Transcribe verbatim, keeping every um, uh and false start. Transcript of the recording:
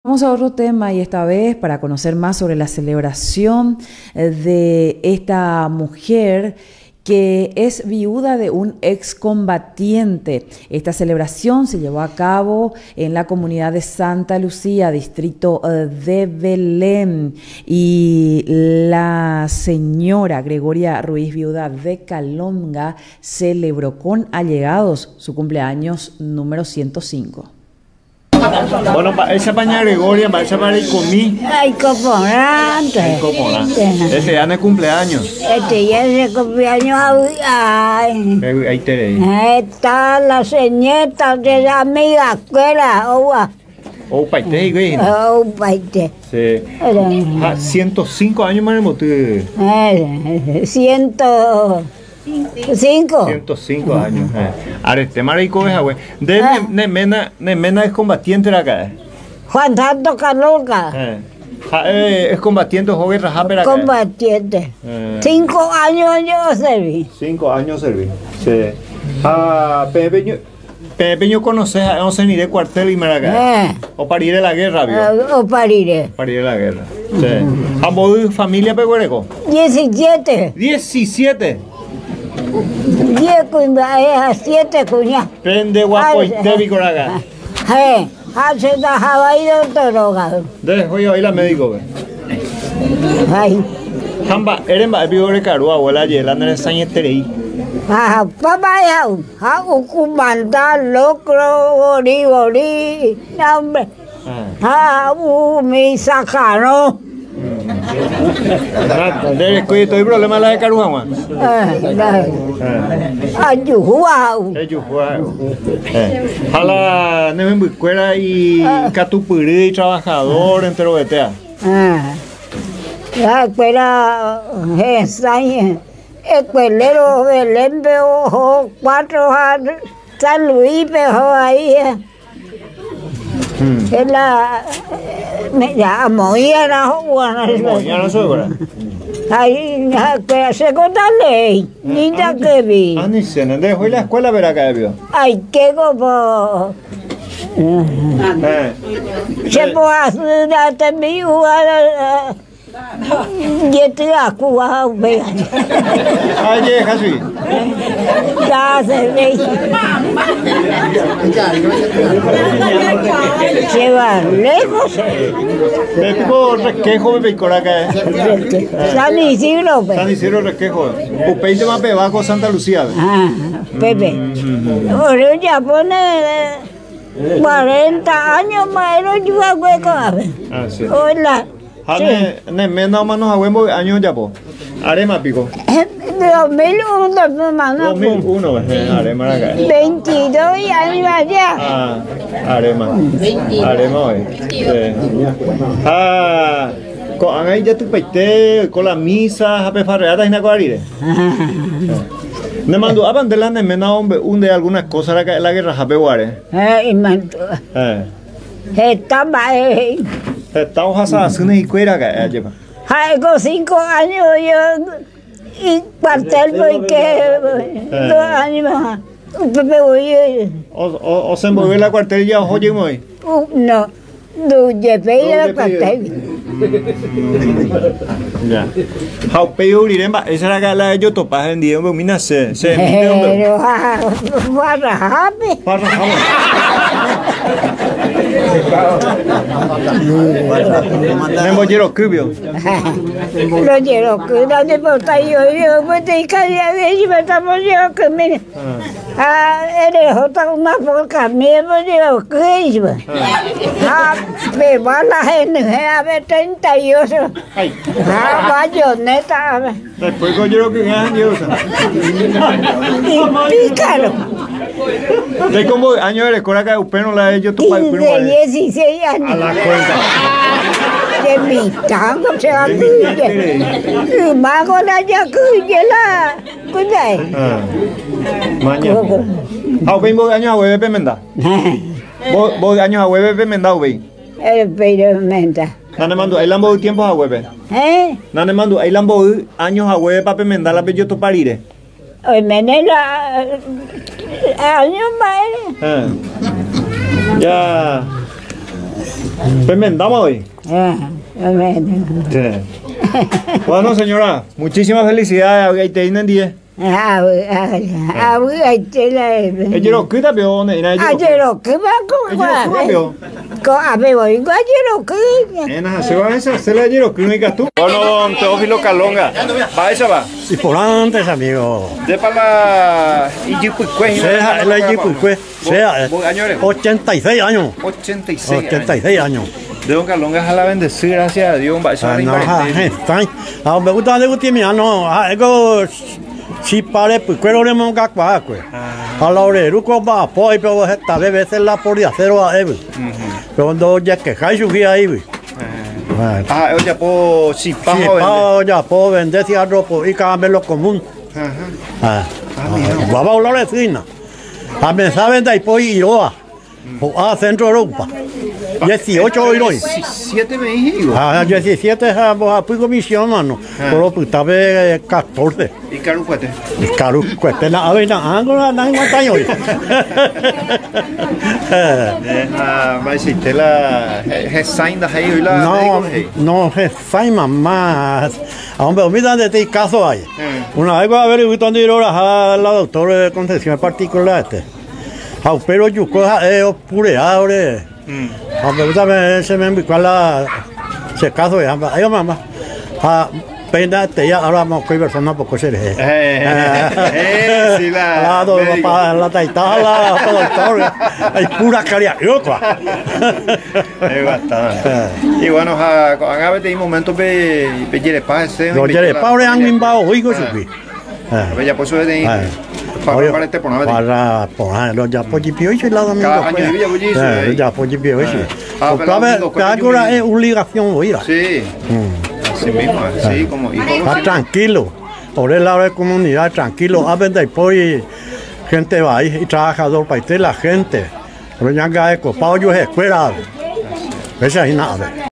Vamos a otro tema y esta vez para conocer más sobre la celebración de esta mujer que es viuda de un excombatiente. Esta celebración se llevó a cabo en la comunidad de Santa Lucía, distrito de Belén, y la señora Gregoria Ruiz, viuda de Calonga, celebró con allegados su cumpleaños número ciento cinco. Bueno, esa paña Gregoria, para esa para el comí. Ay, comporante. Ay, comporante. Este ya no es cumpleaños. Este ya es el cumpleaños. Ay. Ahí te leí. Está la señeta de la amiga escuela. Oa. Oh, paite, güey. Oh, paite. Sí. Ah, ciento cinco años más de Ciento... Cinco. ciento cinco años. Eh. Ahora, este marico es, güey. De ah. ne, mena, ne, mena es combatiente de acá. Juan Santo Calonga. Eh. Ja, eh, es combatiente, joven Rajapera. Combatiente. Eh. Cinco años yo serví. Cinco años serví. Sí. Ah, Pepeño. Pepeño conoces, no sé ni de cuartel y maraca. Eh. O para ir a la guerra, ¿vio? Uh, o para ir. Para ir a la guerra. Sí. ¿A vos familia peguereco? Diecisiete. Diecisiete. Diez cuñadas, siete cuñadas. Prende guapo y te vi con acá. Eh, hace la jabaído toroga. Dejo yo ahí la médico, ve. Ay. Jamba, eres más vivo de caro, abuela, y el andrés sañeterei. Ah, papá, ya, ah, ucumanda, locro, bori, bori, hombre. Ah, uh, mi sacano. ¿Estoy problema la de Carujama? Ayuhuau. Ayuhuau. Jala, no me buscuera y catupuri y trabajador entre los betea. La escuela ensaña. Escuelero Belén, veo cuatro años. San Luis, veo ahí. Hmm. Es la... Ya, moía la juana. Moía la suegra. Ahí, la segunda ley. Niña que vi. Ah, ni se no dejó la escuela ver acá, vio. Ay, qué como... Se puede hacer hasta mi jugada... Y estoy a Cuba, vea. Ay, Jesús. Ya se ve. Se va lejos. ¿De tipo Requejo me picó acá? San Isidro. San Isidro Requejo. Upeite más pebajo Santa Lucía. Ah, Pepe. Ahora ya pone cuarenta años más, yo hago Ah, sí. Hola. Hane, ne menos manos a huevo años ya po. Arema pico. dos mil uno, hermano. dos mil uno, arema acá. veintidós años allá. Ah, arema. Arema hoy. Ah, con ahí ya tu peite con la misa, hape farreata y na coarire. Ne mando a bandela ne mena hombre un de algunas cosas la la guerra hape guare. Eh, mando. Eh. Está mal. Estamos haciendo y cuera acá, lleva. Hay cinco años yo y cuartel voy que dos años más. Pepe voy. O o o se movió la cuartel ya oye muy. No, no llevé la cuartel. Ya. How pay uremba, esa era la de yo topas en día, mina se se mide hombre. Pero para jape. Para jape. Nemo jero kubio. Lo jero que no te porta yo yo me te caía de y me estamos yo que me ah eres otra una porca me yo que yo. Ah, me va la gente a ver treinta y ocho. Ay. Ah, bayoneta. Después yo que ganan yo. Y pícaro. ¿De cómo años eres con acá upeno la de yo tu país? De dieciséis años. A la cuenta. De mi tango se va a cuide. Y más con la ya cuide la. Cuide. Ah. Mañana. Ah, vengo de años a hueve pemenda. Vos vos de años a hueve pemenda ve. El pemenda. Nane mando, ahí lambo tiempos a hueve. ¿Eh? Nane mando, ahí lambo años a hueve para pemenda la bello tu parire. Hoy menela años más. Eh. Ya. Pues vendamos hoy. Ah, bueno. Sí. Bueno, señora, muchísimas felicidades. Ahí te vienen diez. Ah, ah, ah, ahí te la. Ayer lo que también, Ayer lo que va con ayer con a ver, voy ayer lo que. En la se va a hacer ayer lo que no digas tú. Bueno, don Teófilo Calonga. Va esa va. Y por antes, amigo. De para la Iyipuicue. Sea la Iyipuicue. Sea ochenta y seis años. ochenta y seis. ochenta y seis años. De don Calonga a la bendecir, gracias a Dios. Eso no, no, me gusta de usted, mira, no, algo si pare, pues cuero le monga qua, pues. A la hora de ruco va, pues, pero esta vez es la por de acero a él. Pero cuando ya que cae su guía ahí, ah, yo ya puedo, si pago, ya puedo vender si arropo y cambiarlo común. Ah, va a hablar de fina. A mí saben de ahí, pues, Iroa. A Centro Europa. dieciocho hoy. diecisiete me dije. Ah, diecisiete es a comisión, mano. Pero pues estaba catorce. ¿Y Carucuete? Y Carucuete, la avena, ángulo, no hay montaña hoy. Va a decirte la. ¿Gesain da ahí hoy la? No, no, Gesain, mamá. Hombre, mira de este caso hay. Una vez voy a ver donde ir a la doctora de Concepción particular este. Pero yo coja es pure ahora. Hombre, también se me envió la se caso ya. Ay, mamá. Ah, pena te ya ahora vamos con persona poco se le. Eh, sí la. La para la taita la doctor. Hay pura caria yo quoi. Es bastante. Y bueno, han habido momentos de de Yerepa ese. Los Yerepa ahora han mimbao oigo subi. Ah, ya pues eso de para para este poner para poner los ya polipio y la domingo pues ya polipio ese porque ahora es obligación oír sí así mismo así como está tranquilo por el lado de comunidad tranquilo a vender y gente va ahí y trabajador para la gente pero ya que es copado yo es escuela esa es nada